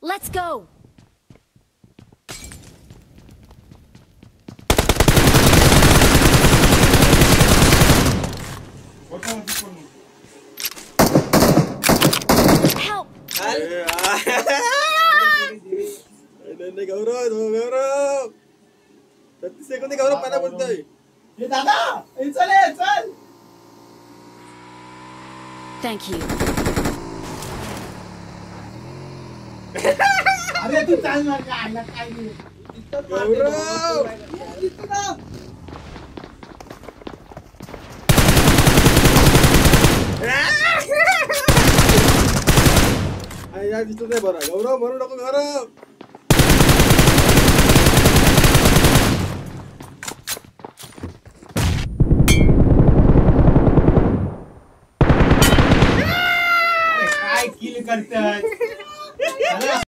Let's go. Help. नाही गौरव 30 second गौरव पहिला बोलतोय हे दादा चल Thank you. अरे तू चाल मार का आला काय नाही गौरव आई यार दिसत नाही बरं गौरव मरू नको गौरव काय किल करतात